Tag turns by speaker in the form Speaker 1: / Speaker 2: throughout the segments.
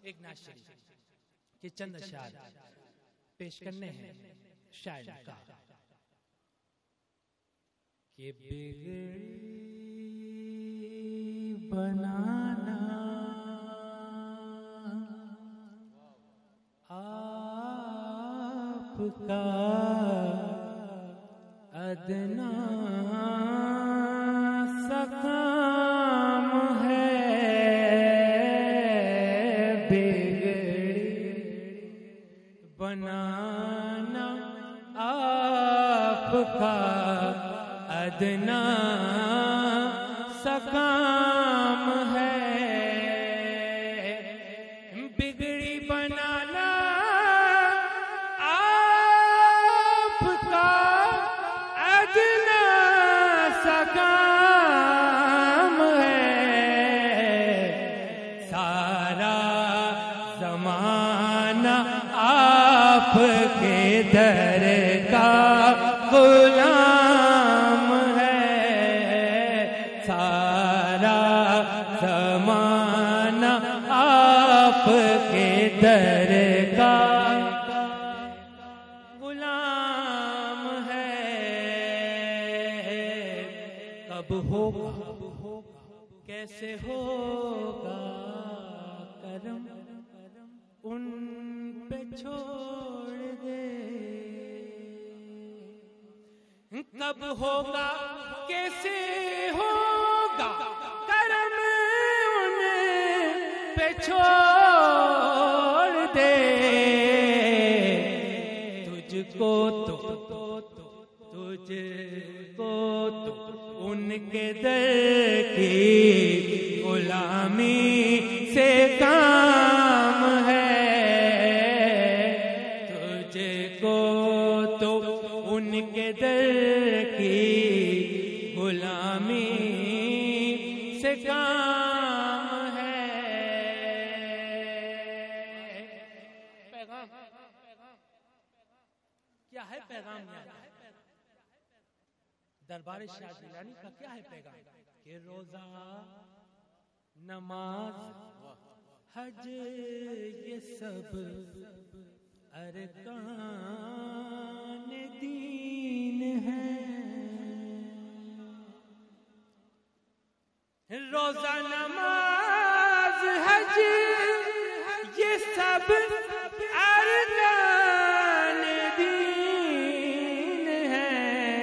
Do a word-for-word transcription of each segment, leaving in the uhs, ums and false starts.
Speaker 1: ایک نعت شریف کہ چند اشعار پیش کرنے ہیں شاعر کا کہ بگڑی بنانا آپ کا ادنا سا کام ہے بگڑی بنانا آپ کا ادنا سا کام ہے بگڑی بنانا آپ کا ادنا سا کام ہے سارا زمانہ آپ کے در کا غلام ہے سارا زمانہ آپ کے در کا غلام ہے کب ہوگا کیسے ہوگا کرم ان پہ چھوڑ دے کب ہوگا کیسے ہوگا کرم ان پہ چھوڑ دے تجھ کو تو تجھ کو تو ان کے در کی غلامی سے کام ہے تجھ کو تو ان کے در کی غلامی سے کام ہے پیغام کیا ہے پیغام دربار شاہ جیلانی کا کیا ہے پیغام کہ روزہ نماز حج یہ سب ارکان دین ہے روزہ نماز حج یہ سب ارکان دین ہے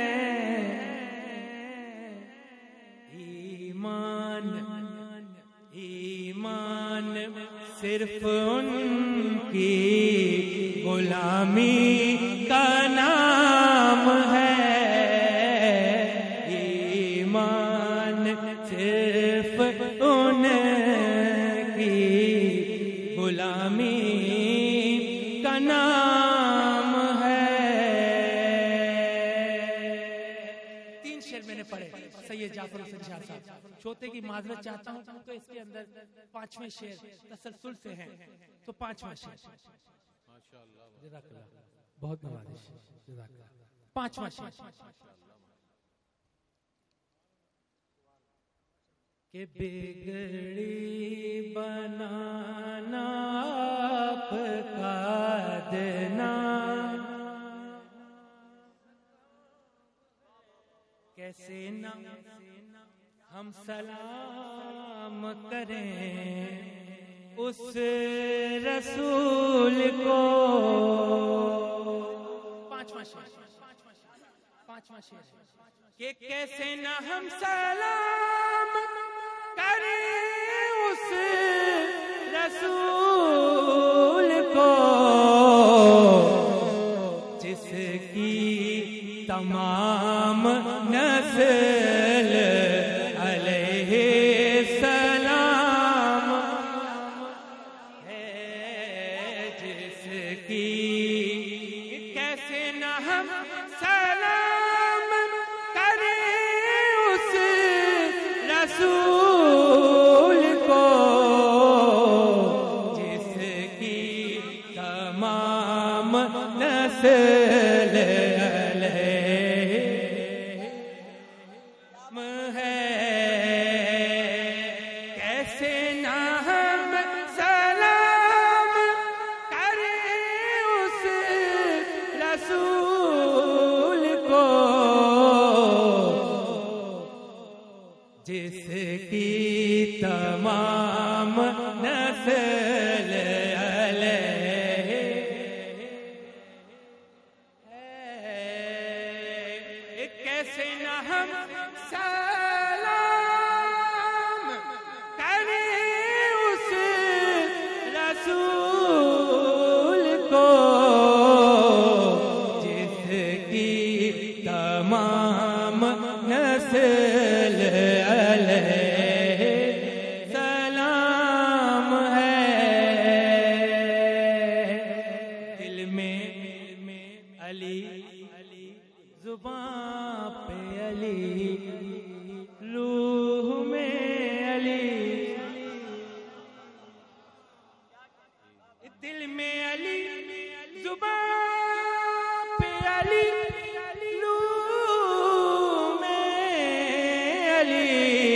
Speaker 1: ایمان ایمان صرف ان کی غلامی کا نام ہے ایمان صرف ان کی غلامی کا نام ہے تین شعر میں نے پڑھے سید جعفر حسین شاہ صاحب چھوٹے کی معذرت چاہتا ہوں تو اس کے اندر پانچویں شعر تسلسل سے ہیں تو پانچواں شعر جزاک اللہ بہت نوازش جزاک اللہ پانچواں شعر کہ بگڑی بنانا آپ کا ادنا کیسے نہ ہم سلام کریں اس رسول کو پانچواں شعر پانچواں شعر کہ کیسے نہ ہم سلام کریں اس رسول کو جس کی تمام نسل علیہ السلام ہے جس کی کیسے نہ ہم سلام کریں اس رسول کو جس کی تمام نسل
Speaker 2: کیسے نہ ہم سلام
Speaker 1: نسل علیہ کیسے نہ ہم سلام کریں اس رسول کو جس کی تمام نسل علیہ سلام ہے دل میں علی زبان پہ علی روح میں علی دل میں علی زبان پہ علی روح میں علی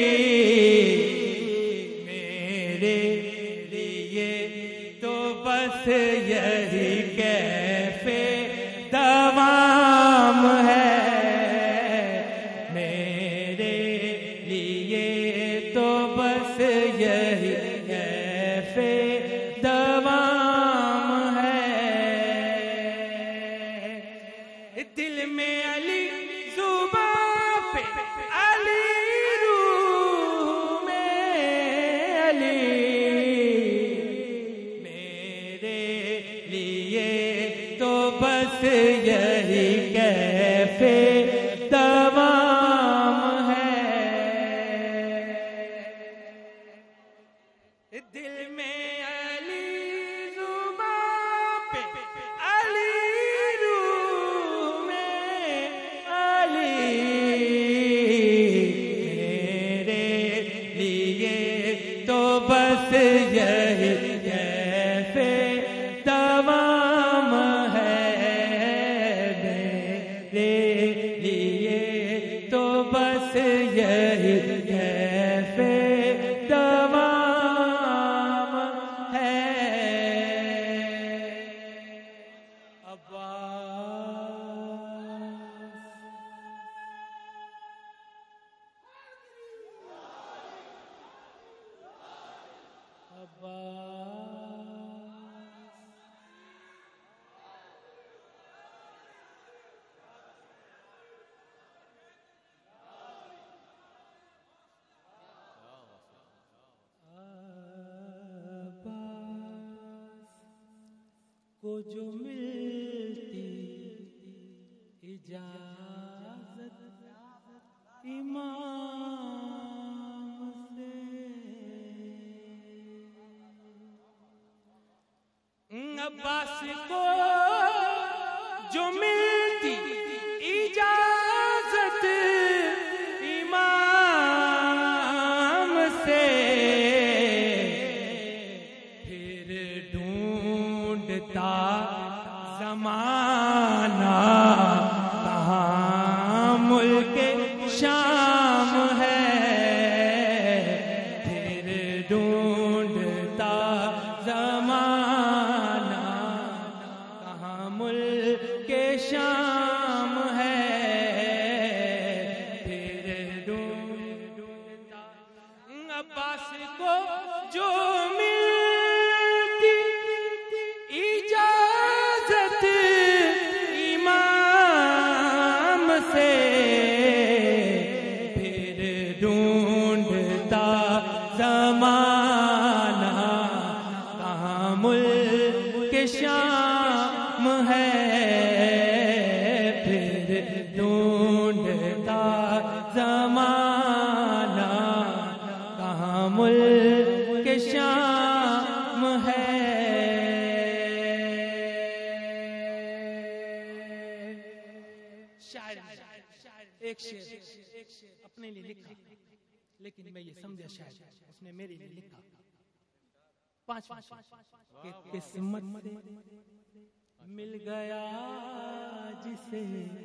Speaker 1: میرے لیے تو بس یہی کیف دوام ہے میرے لیے تو بس یہی کیف دوام ہے دل میں علی زبان پہ علی روح میں علی میرے لیے تو بس یہی کیف دوام ہے دل میں علی زبان پہ علی روح میں علی میرے لیے تو بس یہی کیف دوام ہے میرے لیے تو بس یہی کیف دوام ہے کو جو ملتی اجازت امام سے عباس کو جو ملتی اجازت امام سے پھر ڈھونڈتا زمانہ کہاں ملک شام ہے پھر ڈھونڈتا زمانہ کہاں ملک شام ہے پھر ڈھونڈتا عباس کو جو ملتی اجازت امام سے پھر ڈھونڈتا زمانہ کہاں ملک شام ہے پھر ڈھونڈتا زمانہ کہاں ملک شام ہے ایک شعر اپنے لیے لکھا لیکن میں یہ سمجھا شاید اس نے میرے لیے لکھا پانچ کہ قسمت سے مل گیا جسے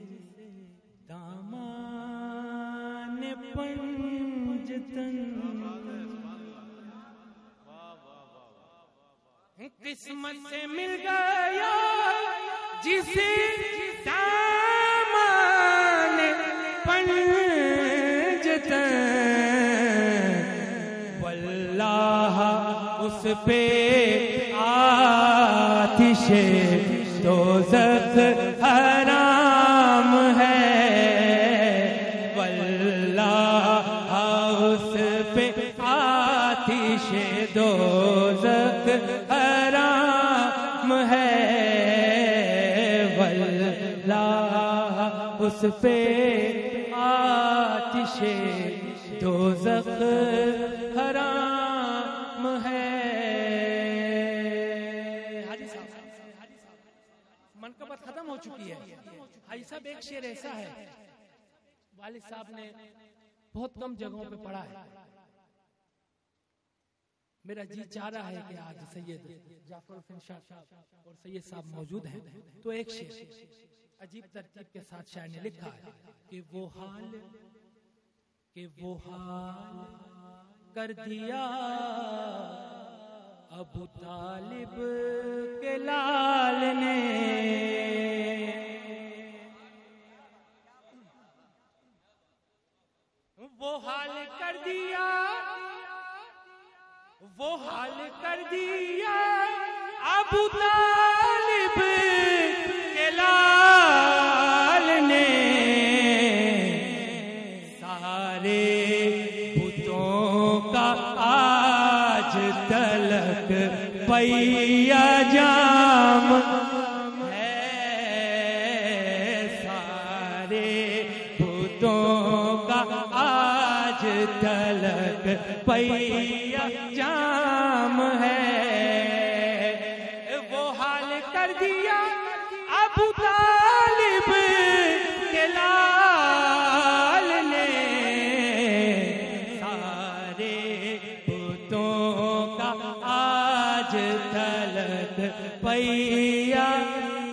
Speaker 1: دامان پنجتن قسمت سے مل گیا جسے دامان پنجتن واللہ اس پہ آتش دوزخ حرام ہے، واللہ اس پہ آتش دوزخ حرام ہے، واللہ اس پہ آتش دوزخ حرام ہے۔ حاجی صاحب منقبت ختم ہو چکی ہے۔ حاجی صاحب ایک شعر ایسا ہے والد صاحب نے بہت کم جگہوں پہ پڑھا ہے، میرا جی چاہ رہا ہے کہ آج سید جعفر حسین شاہ اور سید صاحب موجود ہیں تو ایک شعر عجیب ترتیب کے ساتھ شاعر نے لکھا ہے کہ وہ حال کہ وہ حال کر دیا ابو طالب کے لال نے، وہ حال کر دیا وہ حال کر دیا ابو طالب کے لال نے، سارے بتوں کا آج تلک پیا جام ہے، سارے بتوں کا آج تلک پیا جام ہے، وہ حال کر دیا ابو طالب کے لال نے، سارے بتوں کا آج تلک پیا